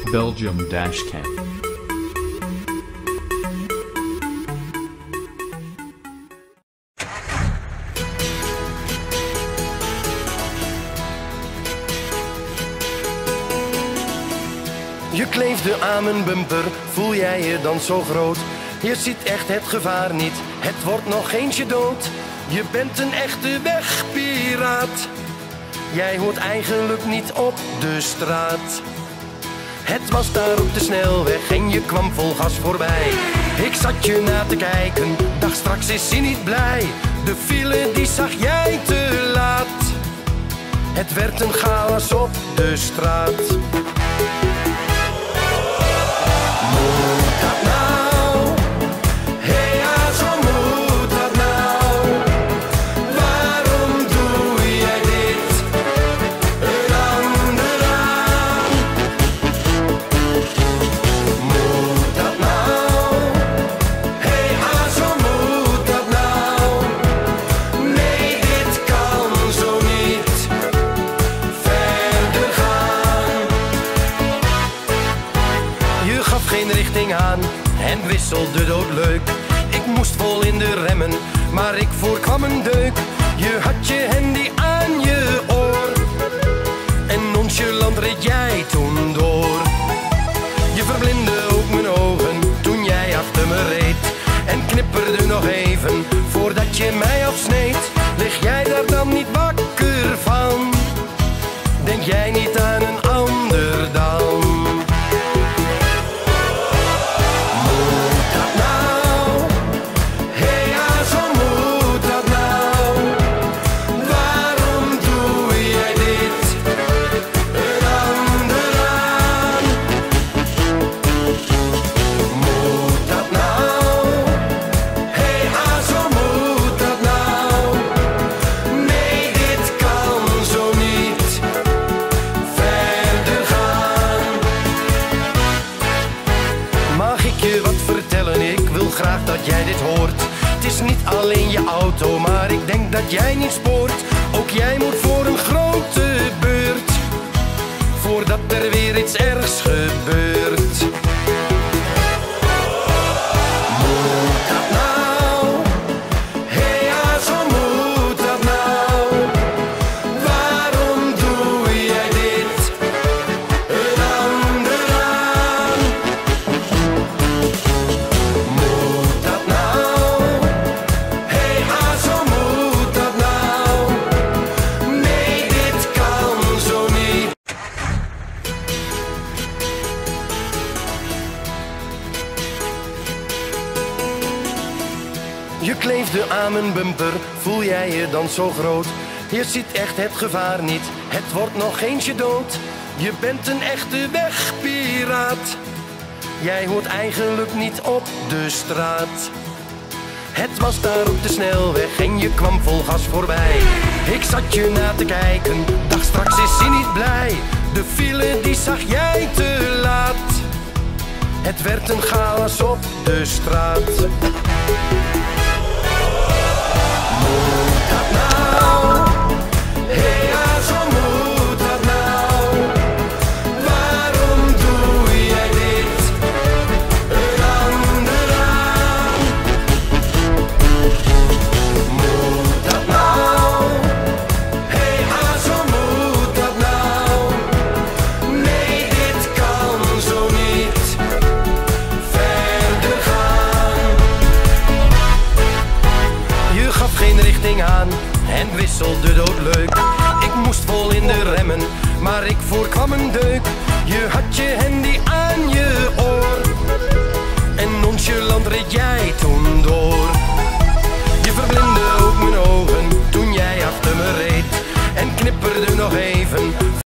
Belgium Dashcam. Je kleefde aan mijn bumper, voel jij je dan zo groot? Je ziet echt het gevaar niet, het wordt nog eentje dood. Je bent een echte wegpiraat. Jij hoort eigenlijk niet op de straat. Het was daar op de snelweg en je kwam vol gas voorbij. Ik zat je na te kijken, dacht straks is hij niet blij. De file die zag jij te laat. Het werd een chaos op de straat. Moet dat nou? Hey, ja, zo moet dat nou. Waarom doe jij dit een ander aan? Moet dat nou? Hey, ja, zo moet dat nou. Nee, dit kan zo niet verder gaan. Je gaf geen richting aan en wisselde doodleuk. Ik moest vol in de remmen, maar ik voorkwam een deuk. Je had je handy aan je oor en nonchalant reed jij toen door. Je verblindde ook mijn ogen toen jij achter me reed en knipperde nog even voordat je mij afsneed. Lig jij daar dan niet wakker van? Denk jij niet aan een ander dan? Graag dat jij dit hoort. Het is niet alleen je auto, maar ik denk dat jij niet spoort. Ook jij moet voor een grote beurt, voordat er weer iets ergs gebeurt. Moet dat nou? Hey, ja, zo moet dat nou. Waarom doe jij dit een ander aan? Je kleefde aan mijn bumper, voel jij je dan zo groot? Je ziet echt het gevaar niet, het wordt nog eentje dood. Je bent een echte wegpiraat. Jij hoort eigenlijk niet op de straat. Het was daar op de snelweg en je kwam vol gas voorbij. Ik zat je na te kijken, dacht straks is hij niet blij. De file die zag jij te laat. Het werd een chaos op de straat. Moet dat nou? Hey, ja, zo moet dat nou. Waarom doe jij dit een ander aan? Moet dat nou? Hey, ja, zo moet dat nou. Nee, dit kan zo niet verder gaan. Je gaf geen richting aan en wisselde doodleuk. Ik moest vol in de remmen, maar ik voorkwam een deuk. Je had je handy aan je oor en nonchalant reed jij toen